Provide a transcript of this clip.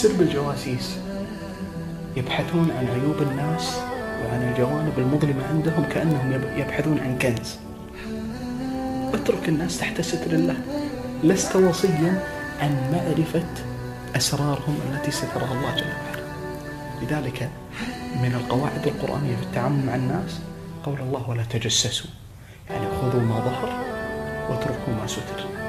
سرب الجواسيس يبحثون عن عيوب الناس وعن الجوانب المظلمة عندهم كأنهم يبحثون عن كنز. اترك الناس تحت ستر الله، لست وصيا عن معرفة أسرارهم التي سترها الله جل وعلا. لذلك من القواعد القرآنية في التعامل مع الناس قول الله ولا تجسسوا، يعني خذوا ما ظهر واتركوا ما ستر.